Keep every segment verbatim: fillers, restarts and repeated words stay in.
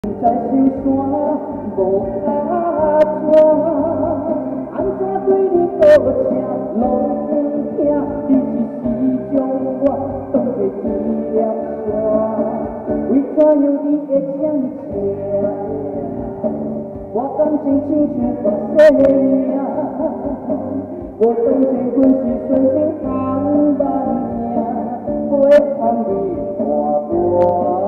在心山无阿怎，安怎对你多情拢不听？你一时将我当作一粒沙，为怎样你会这么听？我感情亲像发生命，我当前阮是顺心行万命，陪伴你看我。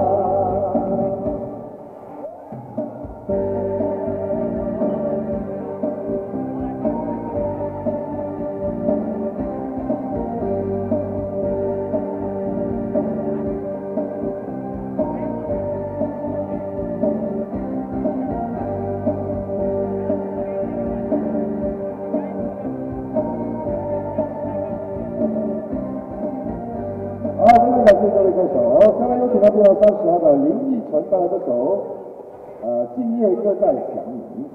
好，非常感谢各位歌手。下面有请到第二三十号的林奕晨带来这首呃《今夜又在想你》。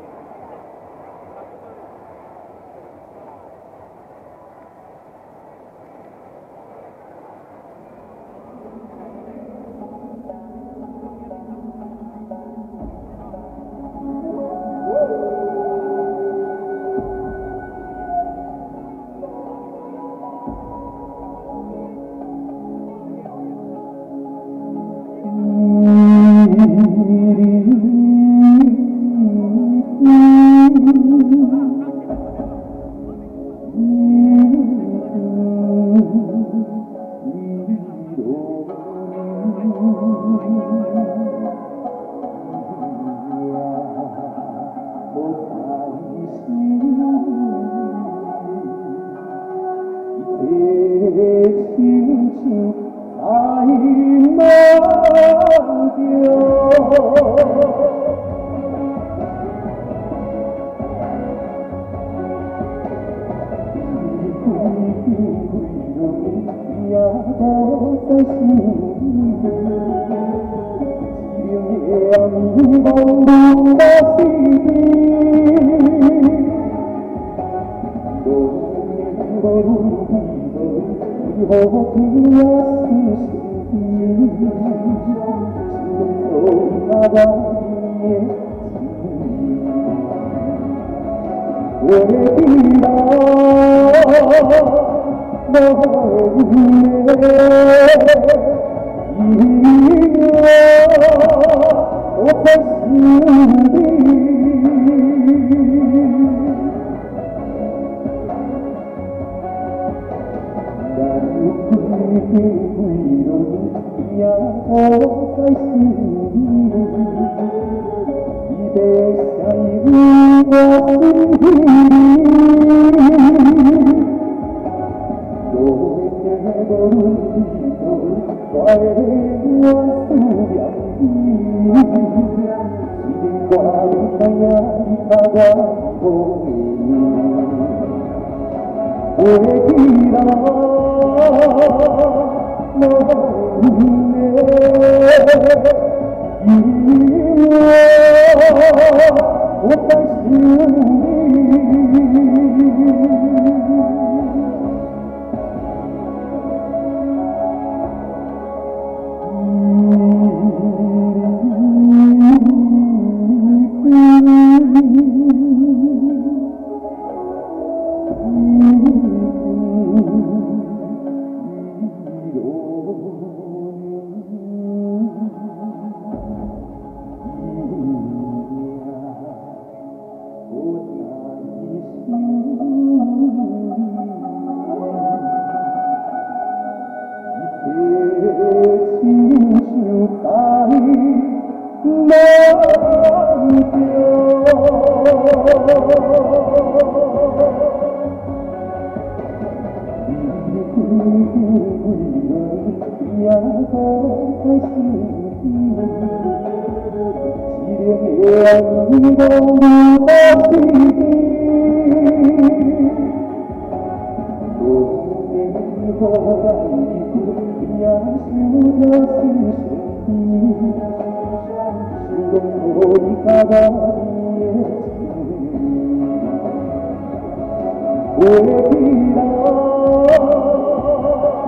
轻轻在梦中。 也无在心里，一夜迷茫梦到死边，无言无语为何偏也是心意？心中那万年情意，为你老。 梦夜，一夜，我在心里。难归归路，也我在心里。一杯香意我心里。 无论离开，我思念你。一定我你知影，你甲我无缘。回去啦，梦夜，因我我在心里。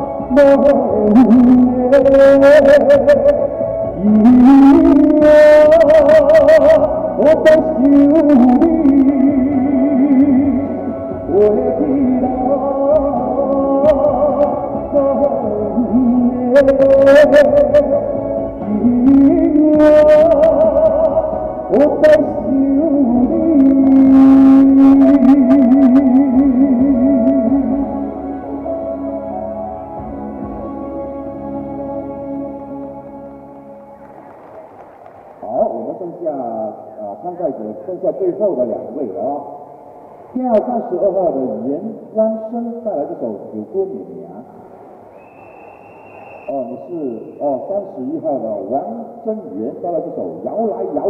我我在想你。好，我们剩下啊参赛者剩下最后的两位了哦。票三十二号的严湾生带来这首《九姑娘》。哦，你是哦三十一号的王真源带来这首《摇来摇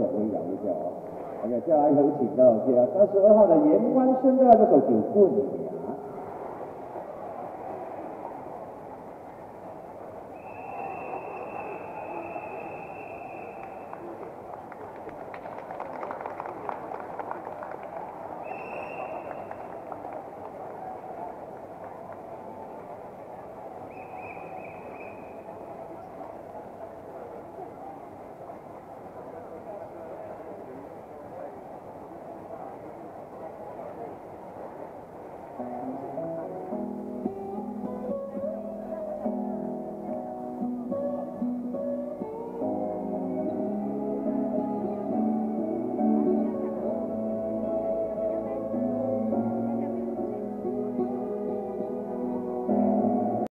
去》。OK， 接下来有请到三十二号的严湾生带来这首《九姑娘》。